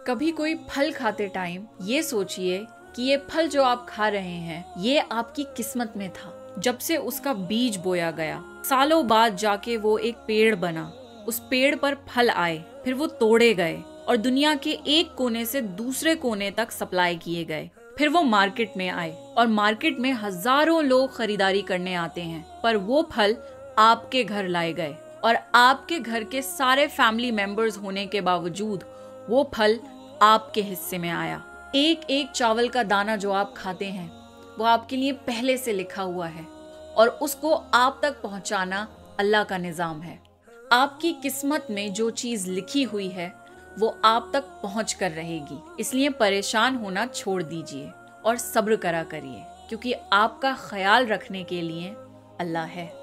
कभी कोई फल खाते टाइम ये सोचिए कि ये फल जो आप खा रहे हैं ये आपकी किस्मत में था। जब से उसका बीज बोया गया, सालों बाद जाके वो एक पेड़ बना, उस पेड़ पर फल आए, फिर वो तोड़े गए और दुनिया के एक कोने से दूसरे कोने तक सप्लाई किए गए। फिर वो मार्केट में आए और मार्केट में हजारों लोग खरीदारी करने आते हैं, पर वो फल आपके घर लाए गए और आपके घर के सारे फैमिली मेंबर्स होने के बावजूद वो फल आपके हिस्से में आया। एक एक चावल का दाना जो आप खाते हैं वो आपके लिए पहले से लिखा हुआ है और उसको आप तक पहुंचाना अल्लाह का निजाम है। आपकी किस्मत में जो चीज लिखी हुई है वो आप तक पहुंच कर रहेगी। इसलिए परेशान होना छोड़ दीजिए और सब्र करा करिए, क्योंकि आपका ख्याल रखने के लिए अल्लाह है।